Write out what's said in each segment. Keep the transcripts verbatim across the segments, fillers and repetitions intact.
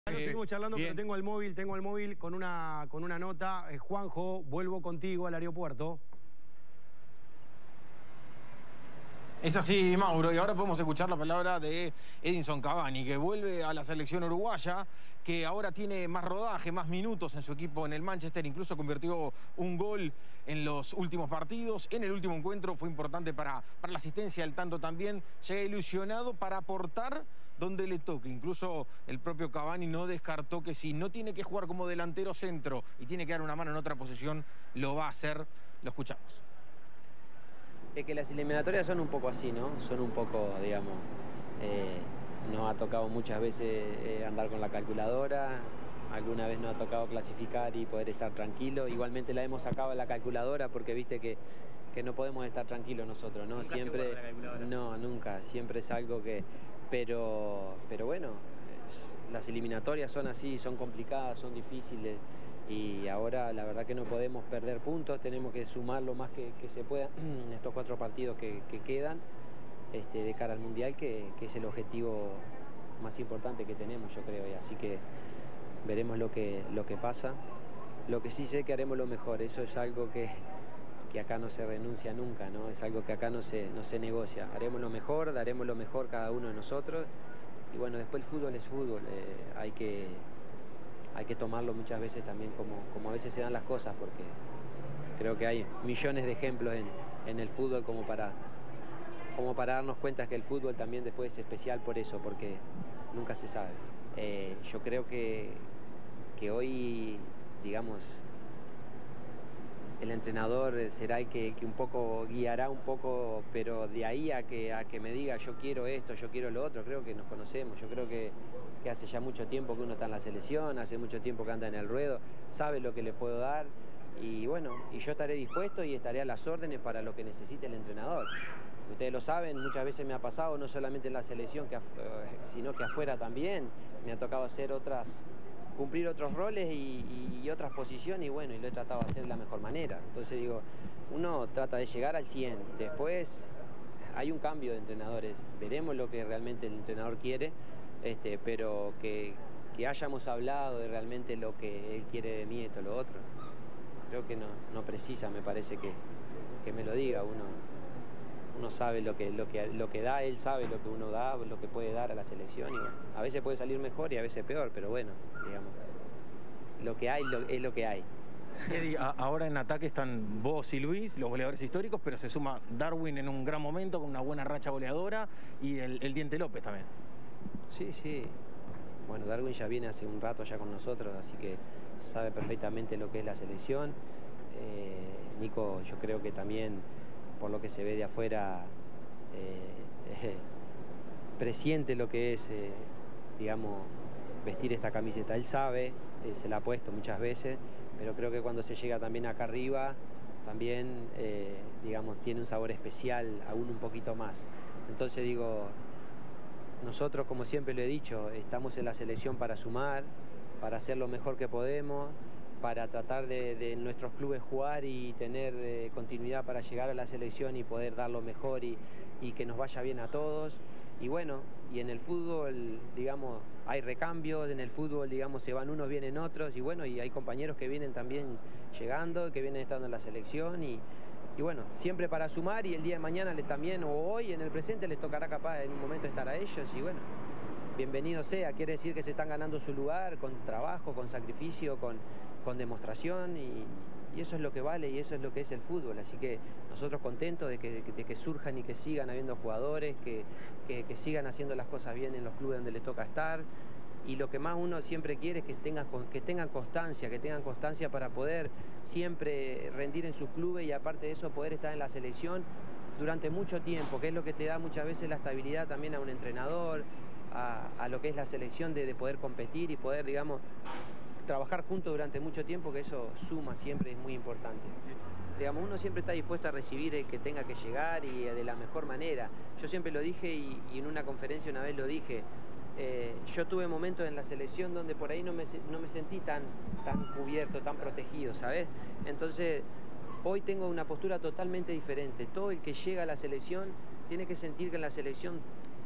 Ya Eh, seguimos charlando, bien. pero tengo el móvil, tengo el móvil con una, con una nota. Eh, Juanjo, vuelvo contigo al aeropuerto. Es así, Mauro, y ahora podemos escuchar la palabra de Edinson Cavani, que vuelve a la selección uruguaya, que ahora tiene más rodaje, más minutos en su equipo en el Manchester, incluso convirtió un gol en los últimos partidos. En el último encuentro fue importante para, para la asistencia, el tanto también. Llega ilusionado para aportar donde le toque. Incluso el propio Cavani no descartó que si no tiene que jugar como delantero centro y tiene que dar una mano en otra posición, lo va a hacer. Lo escuchamos. Es que las eliminatorias son un poco así, ¿no? Son un poco, digamos, eh, nos ha tocado muchas veces eh, andar con la calculadora, alguna vez nos ha tocado clasificar y poder estar tranquilo. Igualmente la hemos sacado de la calculadora porque viste que, que no podemos estar tranquilos nosotros, ¿no? ¿Nunca Siempre, se guarda la calculadora? No, nunca, siempre es algo que... Pero, pero bueno, es, las eliminatorias son así, son complicadas, son difíciles. Y ahora la verdad que no podemos perder puntos, tenemos que sumar lo más que, que se pueda en estos cuatro partidos que, que quedan este, de cara al Mundial, que, que es el objetivo más importante que tenemos, yo creo. Y así que veremos lo que, lo que pasa. Lo que sí sé que haremos lo mejor, eso es algo que, que acá no se renuncia nunca, ¿no? Es algo que acá no se, no se negocia. Haremos lo mejor, daremos lo mejor cada uno de nosotros. Y bueno, después el fútbol es fútbol, eh, hay que... hay que tomarlo muchas veces también como, como a veces se dan las cosas, porque creo que hay millones de ejemplos en, en el fútbol como para, como para darnos cuenta que el fútbol también después es especial por eso, porque nunca se sabe. Eh, yo creo que, que hoy, digamos, el entrenador será el que, que un poco guiará un poco, pero de ahí a que, a que me diga yo quiero esto, yo quiero lo otro, creo que nos conocemos. Yo creo que, que hace ya mucho tiempo que uno está en la selección, hace mucho tiempo que anda en el ruedo, sabe lo que le puedo dar y bueno, y yo estaré dispuesto y estaré a las órdenes para lo que necesite el entrenador. Ustedes lo saben, muchas veces me ha pasado, no solamente en la selección, que, sino que afuera también, me ha tocado hacer otras... cumplir otros roles y, y, y otras posiciones y bueno, y lo he tratado de hacer de la mejor manera. Entonces digo, uno trata de llegar al cien, después hay un cambio de entrenadores, veremos lo que realmente el entrenador quiere, este, pero que, que hayamos hablado de realmente lo que él quiere de mí, esto, lo otro, creo que no, no precisa, me parece que, que me lo diga. Uno, uno sabe lo que, lo, que, lo que da, él sabe lo que uno da, lo que puede dar a la selección y bueno, a veces puede salir mejor y a veces peor, pero bueno, digamos, lo que hay lo, es lo que hay. Eddie, a, ahora en ataque están vos y Luis, los goleadores históricos, pero se suma Darwin en un gran momento, con una buena racha goleadora, y el, el Diente López también. Sí, sí. Bueno, Darwin ya viene hace un rato ya con nosotros, así que sabe perfectamente lo que es la selección. Eh, Nico, yo creo que también, por lo que se ve de afuera, eh, eh, presiente lo que es, eh, digamos, vestir esta camiseta. Él sabe, eh, se la ha puesto muchas veces, pero creo que cuando se llega también acá arriba, también, eh, digamos, tiene un sabor especial, aún un poquito más. Entonces digo, nosotros, como siempre lo he dicho, estamos en la selección para sumar, para hacer lo mejor que podemos, para tratar de, de en nuestros clubes jugar y tener eh, continuidad para llegar a la selección y poder dar lo mejor y, y que nos vaya bien a todos. Y bueno, y en el fútbol, digamos, hay recambios, en el fútbol, digamos, se van unos, vienen otros, y bueno, y hay compañeros que vienen también llegando, que vienen estando en la selección, y, y bueno, siempre para sumar, y el día de mañana les también, o hoy, en el presente, les tocará capaz en un momento estar a ellos, y bueno, bienvenido sea, quiere decir que se están ganando su lugar con trabajo, con sacrificio, con, con demostración, y, y eso es lo que vale y eso es lo que es el fútbol. Así que nosotros contentos de que, de que surjan y que sigan habiendo jugadores, que, que, que sigan haciendo las cosas bien en los clubes donde les toca estar. Y lo que más uno siempre quiere es que tengan, que tengan constancia, que tengan constancia para poder siempre rendir en sus clubes y aparte de eso poder estar en la selección durante mucho tiempo, que es lo que te da muchas veces la estabilidad también a un entrenador, a, a lo que es la selección de, de poder competir y poder, digamos, trabajar juntos durante mucho tiempo, que eso suma siempre, es muy importante. Digamos, uno siempre está dispuesto a recibir el que tenga que llegar y de la mejor manera. Yo siempre lo dije y, y en una conferencia una vez lo dije, eh, yo tuve momentos en la selección donde por ahí no me, no me sentí tan, tan cubierto, tan protegido, ¿sabes? Entonces, hoy tengo una postura totalmente diferente. Todo el que llega a la selección tiene que sentir que en la selección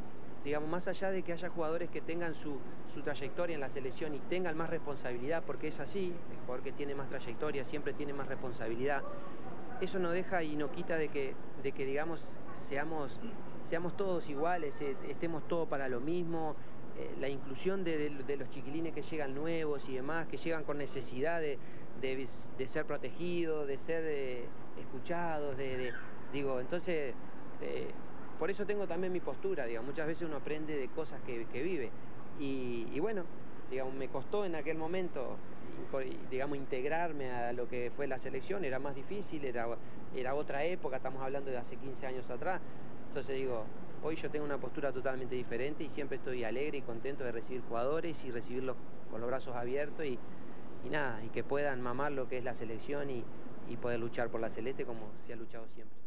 digamos, más allá de que haya jugadores que tengan su, su trayectoria en la selección y tengan más responsabilidad, porque es así, el jugador que tiene más trayectoria siempre tiene más responsabilidad, eso no deja y no quita de que, de que digamos, seamos, seamos todos iguales, eh, estemos todos para lo mismo, eh, la inclusión de, de, de los chiquilines que llegan nuevos y demás, que llegan con necesidad de, de, de ser protegidos, de ser eh, escuchados, de, de, digo, entonces... Eh, por eso tengo también mi postura, digamos, muchas veces uno aprende de cosas que, que vive. Y, y bueno, digamos, me costó en aquel momento, digamos, integrarme a lo que fue la selección, era más difícil, era, era otra época, estamos hablando de hace quince años atrás. Entonces digo, hoy yo tengo una postura totalmente diferente y siempre estoy alegre y contento de recibir jugadores y recibirlos con los brazos abiertos y, y nada, y que puedan mamar lo que es la selección y, y poder luchar por la celeste como se ha luchado siempre.